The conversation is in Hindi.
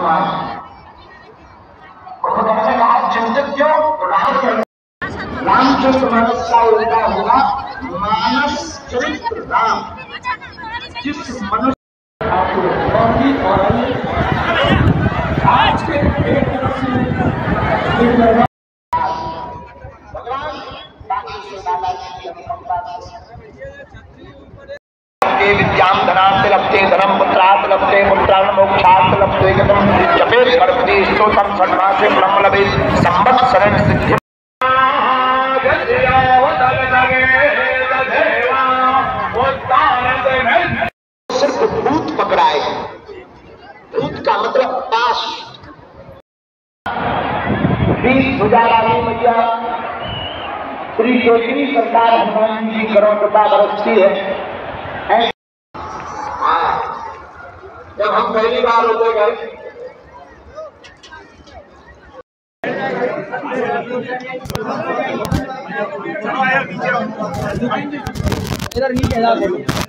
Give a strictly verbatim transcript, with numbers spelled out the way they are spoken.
उन्होंने कहा चिंतित क्यों? रामचरित मानस का उल्टा होगा मानस चरित्र राम। जिस मनुष्य आज के भगवान विद्याम धनात् लभते धनम पुत्रात् लभते पुत्रान् मोक्षात् लभते गतम जपेत् गणपति स्तोत्रम षण्मासे ब्रह्म लभेत् संवत्सरेण सिद्धिम्। सिर्फ भूत पकड़ाए, भूत का मतलब पास। बीस सुजारानी मैया श्री ज्योतिनी सरकार हनुमान जी करोड़ कृपा बरसती है। जब हम पहली बार होते गए इधर नीचे